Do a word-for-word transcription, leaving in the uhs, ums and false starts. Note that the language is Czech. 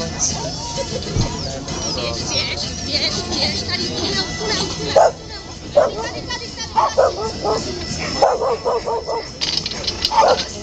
Běž, běž, běž, běž, tady tunel, tunel, tunel. Tady, tady, tady, tady.